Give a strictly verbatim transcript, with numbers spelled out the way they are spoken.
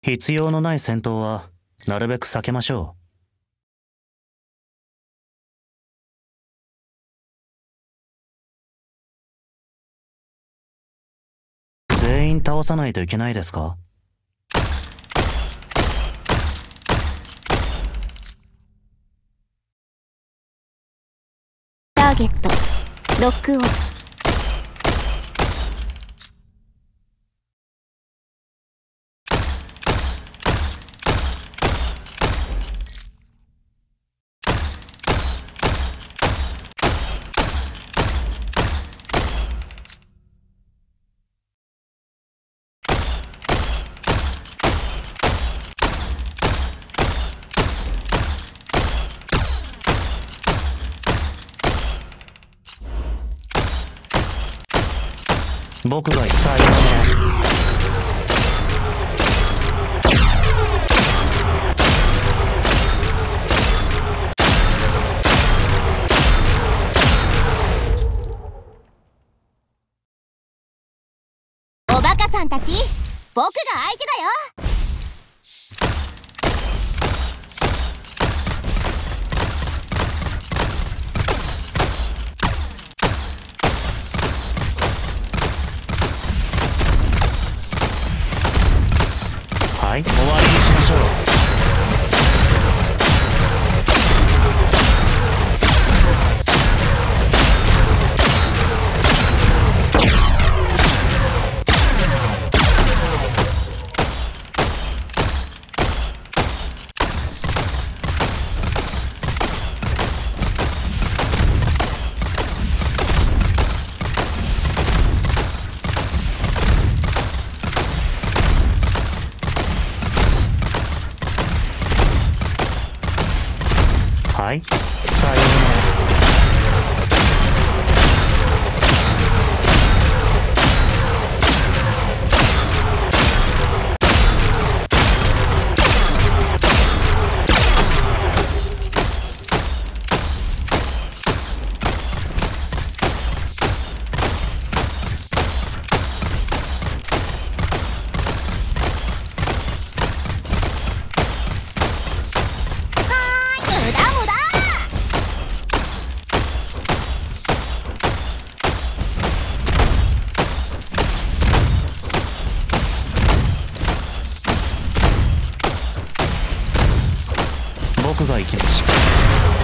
必要のない戦闘はなるべく避けましょう。全員倒さないといけないですか？ ターゲットロックオン。 僕がさあ、 おバカさんたち、僕が相手だよ。 はい、終わりにしましょう。はい、さようなら。僕が行きます。